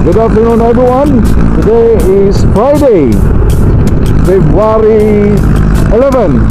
Good afternoon everyone. Today is Friday, February 11.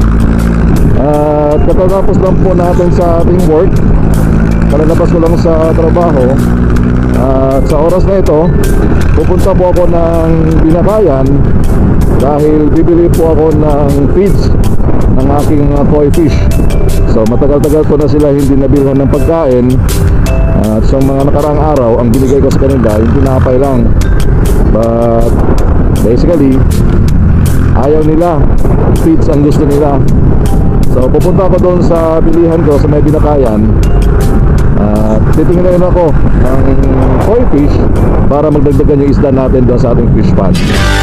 At katatapos lang po natin sa ating work. Kalalabas ko lang sa trabaho. At sa oras na ito, pupunta po ako ng Binakayan dahil bibili po ako ng feeds ng aking koi fish. So matagal-tagal ko na sila hindi nabilhan ng pagkain. At sa mga nakaraang araw, ang binigay ko sa kanila yung tinapay lang. But basically, ayaw nila, feeds ang gusto nila. So pupunta ako doon sa bilihan ko sa may Binakayan. Titingnan ako ng koi fish para magdagdagan yung isda natin doon sa ating fish pond.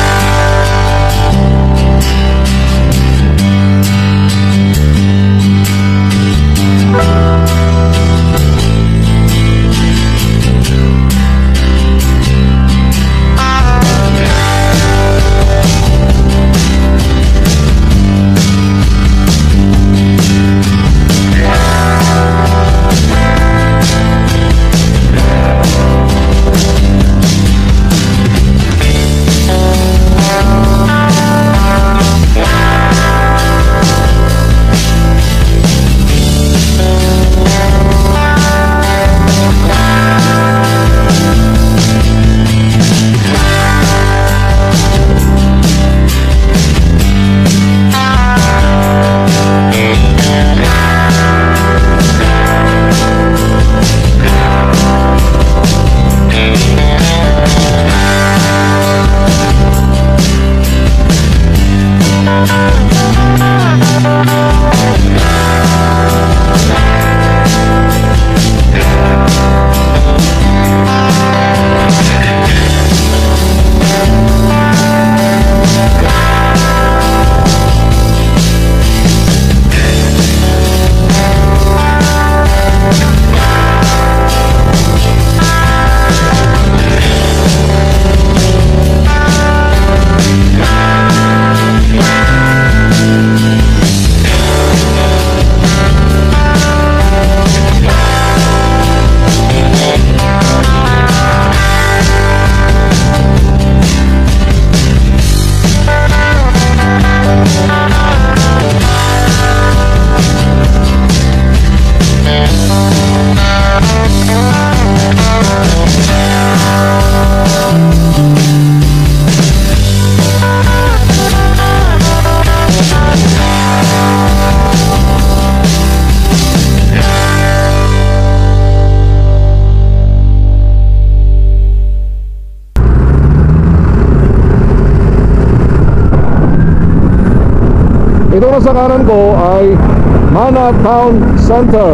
Ito na sa kanan ko ay Mana Town Center.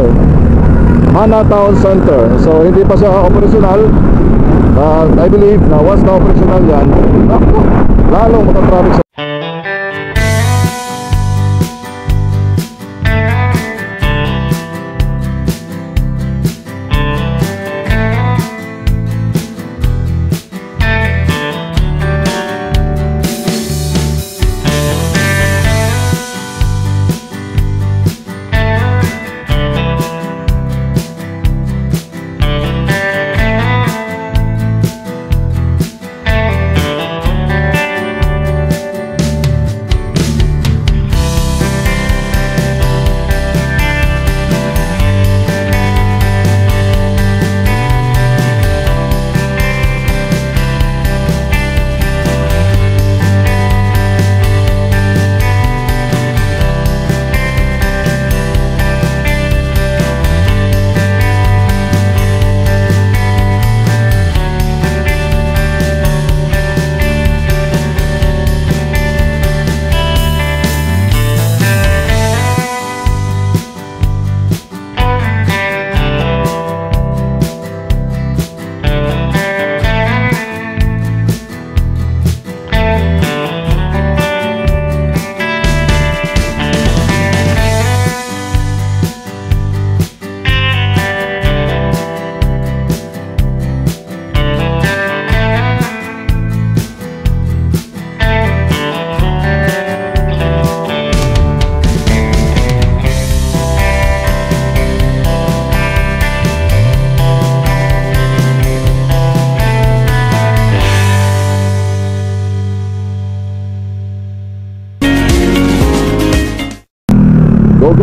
Mana Town Center. So hindi pa siya operational. I believe na once na operational yan, lalong matatraffic sa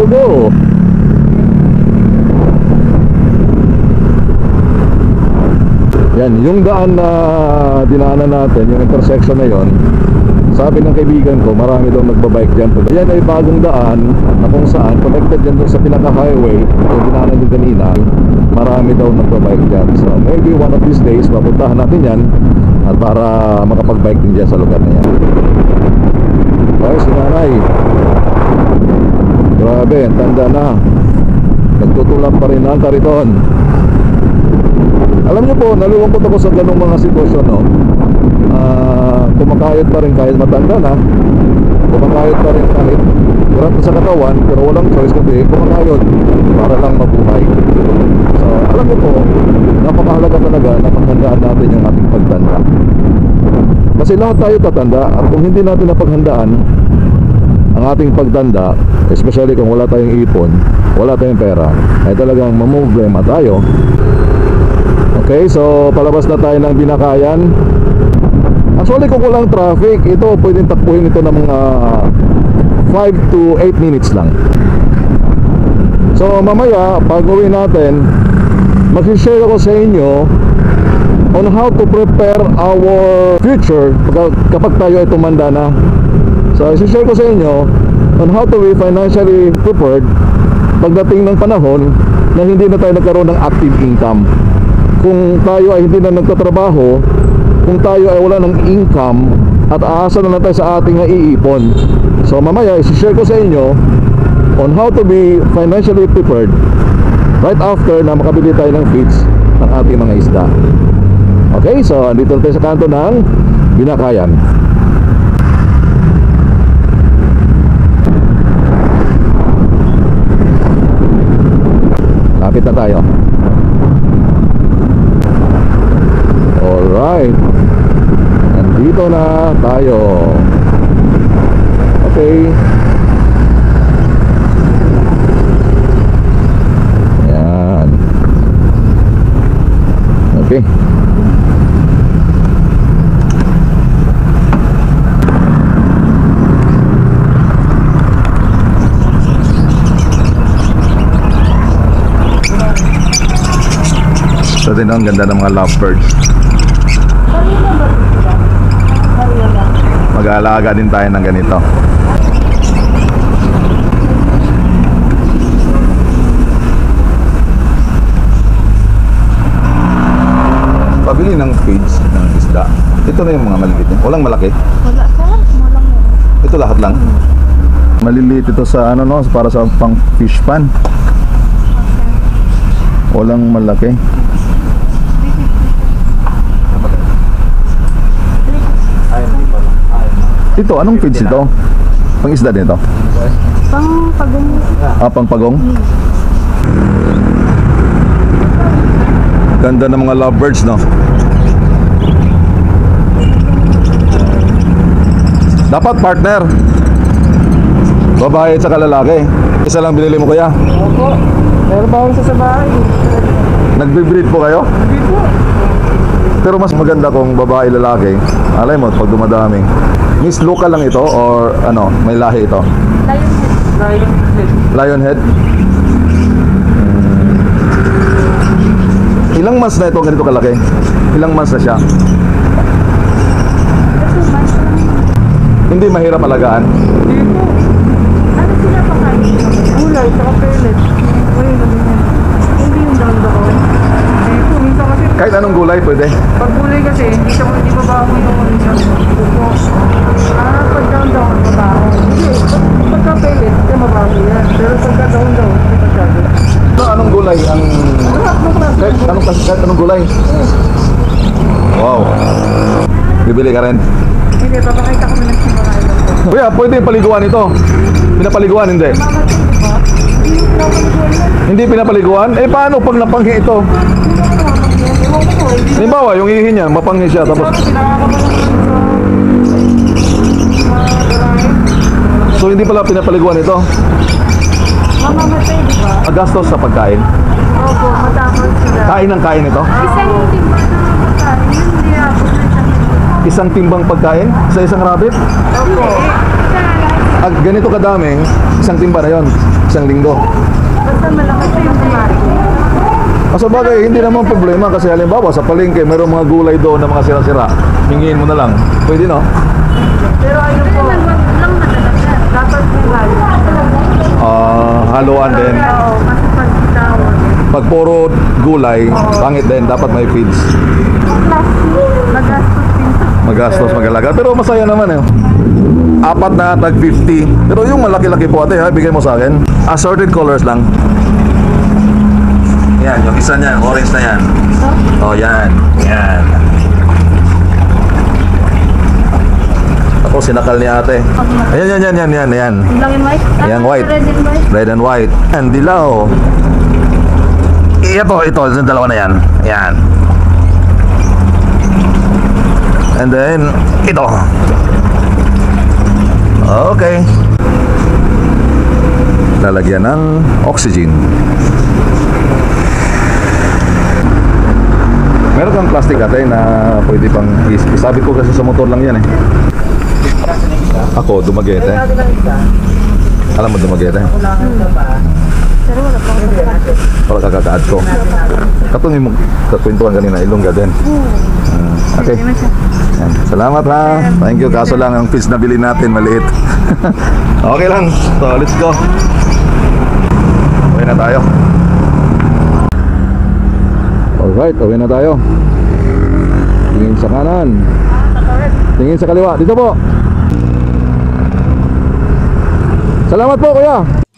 go. Yan, yung daan na dinaanan natin, yung intersection na yon, sabi ng kaibigan ko, marami daw nagbabike dyan. Yan ay bagong daan na kung saan connected dyan doon sa pinaka-highway yung dinaanan din kanina. Marami daw nagbabike dyan. So maybe one of these days, papuntahan natin yan at para makapag-bike din dyan sa lugar na yan. Okay, si nanay. Grabe, tanda na. Nagtutulak pa rin ang kariton. Alam niyo po, nalulungkot ako sa ganung mga sitwasyon, no? Kumakayod pa rin kahit matanda na. Kumakayod pa rin kahit hirap sa katawan, pero walang choice kundi kumakayod para lang mabuhay. So, alam niyo po, napakahalaga talaga na paghandaan natin yung ating pagtanda. Kasi lahat tayo tatanda, at kung hindi natin napaghandaan ang ating pagtanda, especially kung wala tayong ipon, wala tayong pera, ay talagang mamumblema tayo. Okay, so palabas na tayo ng Binakayan. Actually, kung walang traffic, ito pwedeng takbuhin ito ng mga 5 to 8 minutes lang. So mamaya, pag uwi natin, mag-share ako sa inyo on how to prepare our future kapag tayo ay tumanda na. So i-share ko sa inyo on how to be financially prepared pagdating ng panahon na hindi na tayo nagkaroon ng active income. Kung tayo ay hindi na nagtatrabaho, kung tayo ay wala ng income at aasa na lang tayo sa ating naiipon. So mamaya i-share ko sa inyo on how to be financially prepared right after na makabili tayo ng feeds ng ating mga isda. Okay, so andito tayo sa kanto ng Binakayan. Lapit na tayo. Alright, nandito na tayo. Okay. Yan. Okay. So din ang ganda ng mga lovebirds. Mag-aalaga din tayo ng ganito. Pabili ng feeds ng isda. Ito na yung mga maliliit. Walang malaki. Wala ka, walang mo. Ito lahat lang. Maliliit ito sa ano, no, para sa pang fish pan. Walang malaki. Ito, anong feeds ito? Pang isda din ito? Pang pagong. Pang pagong? Ganda ng mga lovebirds, no? Dapat partner. Babae at saka lalaki. Isa lang binili mo, kuya? Opo. Meron ba akong sa bahay? Nagbe-breed po kayo? Hindi po. Pero mas maganda kung babae lalaki. Alay mo, pag dumadami. Miss local lang ito or ano, may lahi ito? Lionhead. Lionhead? Ilang months na ito ganito kalaki? Ilang months na siya? Hindi mahirap alagaan? Hindi po. Ano sila pakain? Gulay, saka pellet. Hindi yung doon. Hindi po, minsan kasi Kahit anong gulay pwede? pag gulay kasi, hindi mabaho yung ano siya. Pag down, mabaho. Hindi, pagka pellet, hindi mabaho yan. Pero pagka down, hindi masyado. Anong gulay ang... Kahit anong gulay? Wow. Bibili ka rin? Hindi, papakita ko na lang sa mga ilan ko. Kuya, pwede yung paliguan ito? Pinapaliguan, hindi? Hindi pinapaliguan? Eh paano pag napanghi ito? Halimbawa, yung ihi niya, mapanghi siya tapos... So hindi pala pinapaliguan ito? Mamamatay, di ba? Gastos sa pagkain? Opo, matapos sila. Kain ng kain ito? Isang timba na pagkain, hindi ako na siya. Isang timbang pagkain sa isang rabbit? Opo. Ganito kadami, isang timba na yon. isang linggo. Basta malakas yung kumari. Sa bagay, hindi naman problema kasi halimbawa sa palengke, mayroong mga gulay doon na mga sira-sira. Hingin mo na lang. Pwede, no? Pero ayun po, lang madalaga. Dapat yung halo. Haluan din. Oo, kasi pag bitawan. Pag puro gulay, pangit din. Dapat may feeds. Magastos din sa Magastos, magalaga. Pero masaya naman eh. Apat na tag 50. Pero yung malaki-laki po ate ha, bigay mo sa akin. Assorted colors lang. Yan, yung isa niyan, orange na yan. Oh, yan. Yan. Ako, sinakal ni ate. Ayan, yan. yung lang yung white. Yan, white. Red and white. Red and white. Yan, dilaw. Ito, yung dalawa na yan. Yan. And then, ito. Okay. Lalagyan ng oxygen. Meron kang plastic ate na pwede pang isabit ko kasi sa motor lang yan eh. Ako, Dumaguete. Alam mo Dumaguete? Pero wala pang Para kakakaad ko. Katong yung kakwentuhan kanina, Ilongga din. Okay. Yan. Salamat ha. Thank you. Kaso lang ang fish na bili natin maliit. Okay lang. So, let's go. Uwi na tayo. Alright, uwi na tayo. Tingin sa kanan. Tingin sa kaliwa. Dito po. Salamat po kuya.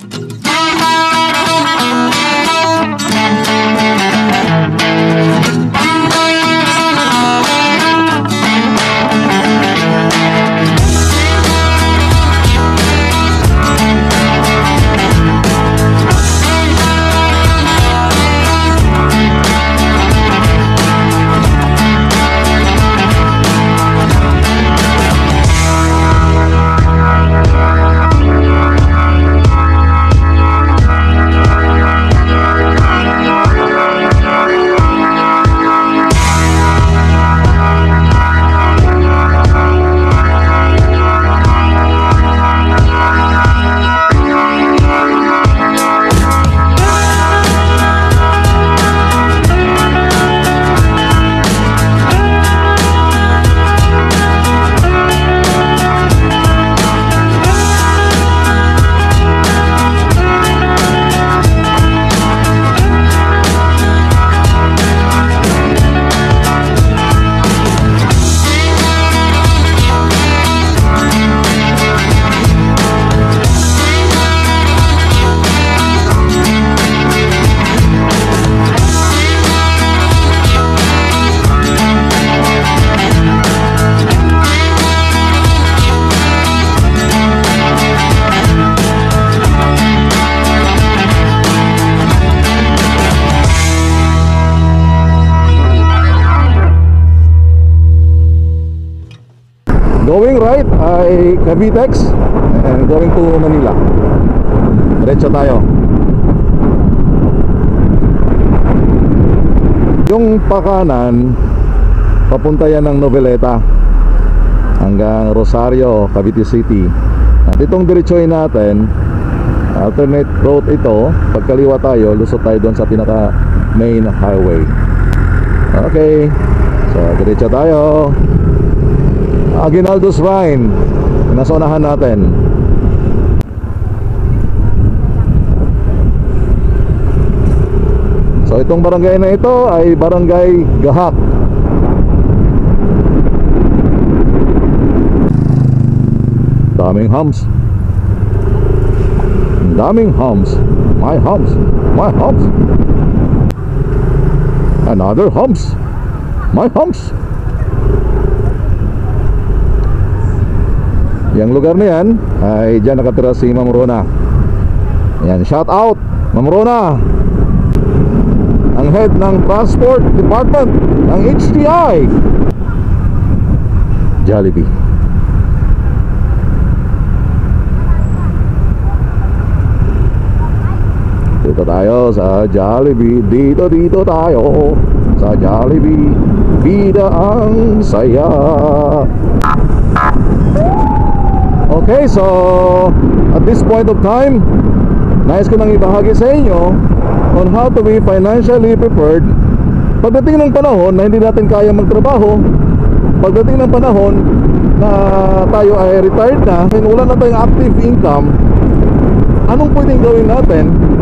Going right ay Cavitex and going to Manila. Diretso tayo. Yung pakanan, papunta yan ng Noveleta hanggang Rosario, Cavite City. At itong diretsoin natin, alternate road ito. Pagkaliwa tayo, lusot tayo doon sa pinaka main highway. Okay, so diretso tayo. Aguinaldo's Vine, nasa unahan natin. So itong barangay na ito ay Barangay Gahak. Daming humps. Daming humps. My humps. My humps. Another humps. My humps. Yang lugar na yan ay dyan nakatira si Ma'am Rona. Yan, shout out Ma'am Rona, ang head ng Transport Department ng HTI Jollibee. Dito tayo sa Jollibee. Dito tayo sa Jollibee. Bida ang saya. Okay, so at this point of time, nais ko nang ibahagi sa inyo on how to be financially prepared pagdating ng panahon na hindi natin kaya magtrabaho, pagdating ng panahon na tayo ay retired na, wala na tayong active income. Anong pwedeng gawin natin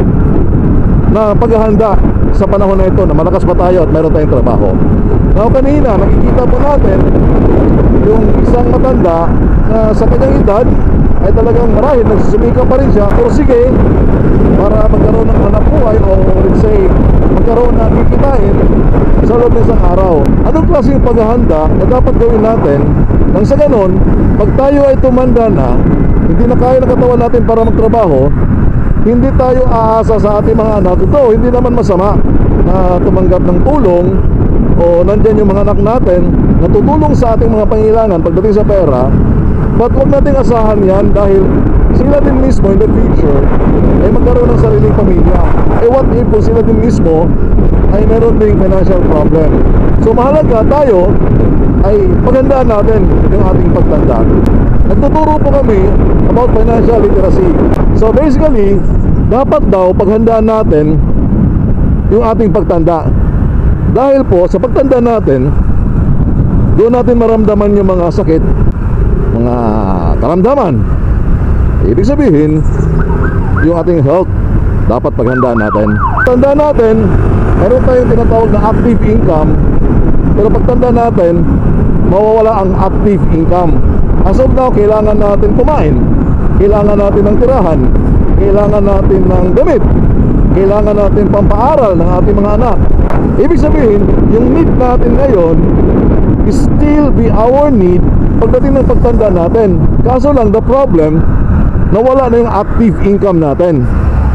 na paghahanda sa panahon na ito na malakas pa tayo at meron tayong trabaho? Now kanina nakikita po natin yung isang matanda na sa kanyang edad ay talagang marahil nagsusumika pa rin siya, pero sige, para magkaroon ng hanapbuhay o let's say magkaroon ng kikitain sa loob ng isang araw. Anong klaseng paghahanda na dapat gawin natin nang sa ganon, pag tayo ay tumanda na, hindi na kaya ng katawan natin para magtrabaho, hindi tayo aasa sa ating mga anak. Ito, hindi naman masama na tumanggap ng tulong o nandyan yung mga anak natin na tutulong sa ating mga pangailangan pagdating sa pera. But huwag nating asahan yan dahil sila din mismo in the future ay magkaroon ng sariling pamilya. Eh what if kung sila din mismo ay meron ding financial problem? So mahalaga tayo ay paghandaan natin yung ating pagtanda. Nagtuturo po kami about financial literacy. So basically, dapat daw paghandaan natin yung ating pagtanda. Dahil po sa pagtanda natin, doon natin maramdaman yung mga sakit, mga karamdaman. Ibig sabihin, yung ating health dapat paghandaan natin. Pagtanda natin, meron tayong tinatawag na active income. Pero pagtanda natin, mawawala ang active income. As of now, kailangan natin kumain, kailangan natin ng tirahan, kailangan natin ng damit, kailangan natin pampaaral ng ating mga anak. Ibig sabihin, yung need natin ngayon is still be our need pagdating ng pagtanda natin. Kaso lang, the problem, nawala na yung active income natin.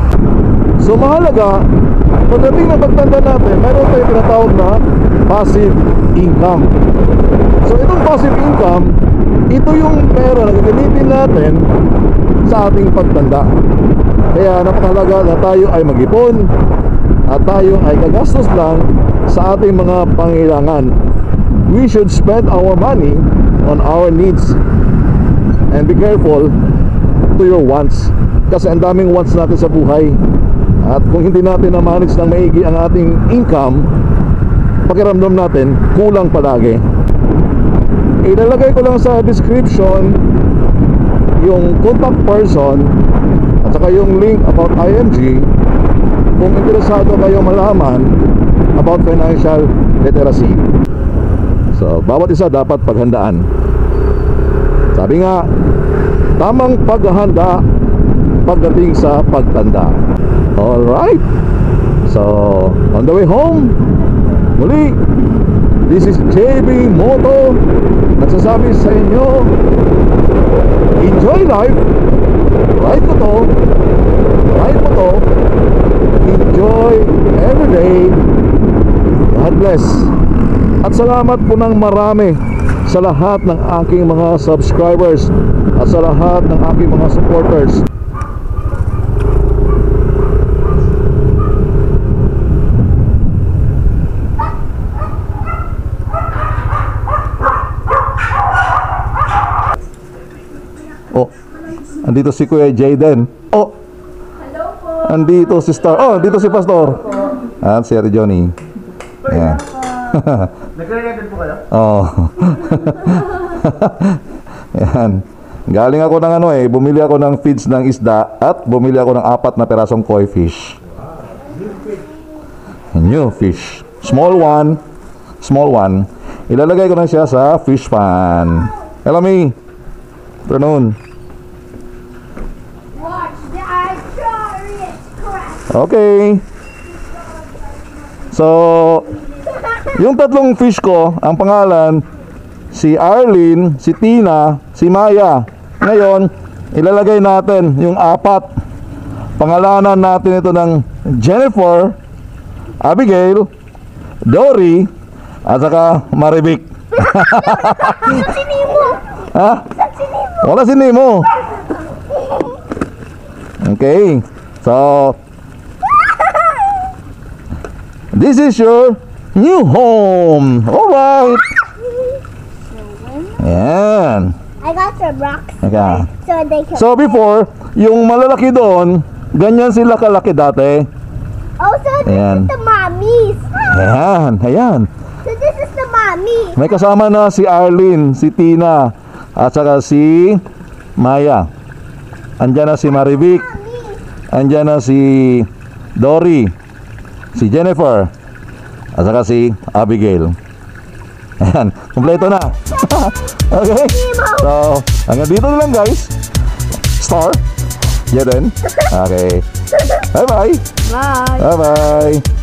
So mahalaga, pagdating ng pagtanda natin, mayroon tayong tinatawag na passive income. So itong passive income, ito yung pera na gagamitin natin sa ating pagtanda. Kaya napakahalaga na tayo ay mag-ipon at tayo ay gagastos lang sa ating mga pangailangan. We should spend our money on our needs and be careful to your wants, kasi ang daming wants natin sa buhay. At kung hindi natin na-manage ng maigi ang ating income, pakiramdam natin kulang palagi. Ilalagay ko lang sa description yung contact person at saka yung link about IMG kung interesado kayo malaman about financial literacy. So bawat isa dapat paghandaan. Sabi nga, tamang paghahanda pagdating sa pagtanda. Alright, so on the way home, muli, this is JB Moto nagsasabi sa inyo, enjoy life, ride mo to, enjoy every day. God bless. At salamat po ng marami sa lahat ng aking mga subscribers at sa lahat ng aking mga supporters. Oh, andito si Kuya Jayden. Oh, hello po. Andito si Star. Oh, andito si Pastor. At si Ate Johnny. Ayan. Nagre-record po kayo? Oh. Ayan. Galing ako ng bumili ako ng feeds ng isda at bumili ako ng 4 na perasong koi fish. New fish. Small one. Ilalagay ko na siya sa fish pan. Hello, me. Afternoon. Watch the Chariot crash. Okay. So, yung tatlong fish ko, ang pangalan, si Arlene, si Tina, si Maya. Ngayon, ilalagay natin yung 4. Pangalanan natin ito ng Jennifer, Abigail, Dory, at saka Maribik. Si Nemo. Ha? Si Nemo. Wala si Nemo. Okay. So, this is your new home. Alright. Ayan. I got some rocks Okay. so they can. So before, yung malalaki doon, Ganyan sila kalaki dati. Oh, so this Ayan. is the mommies. Ayan, ayan. So this is the mommy. May kasama na si Arlene, si Tina, at saka si Maya. Andyan na si Marivic. Andyan na si Dory, si Jennifer, at saka si Abigail. Ayan, kompleto na. Okay. So, hanggang dito na lang guys. Star. Yeah then. Okay. Bye-bye. Bye! Bye-bye.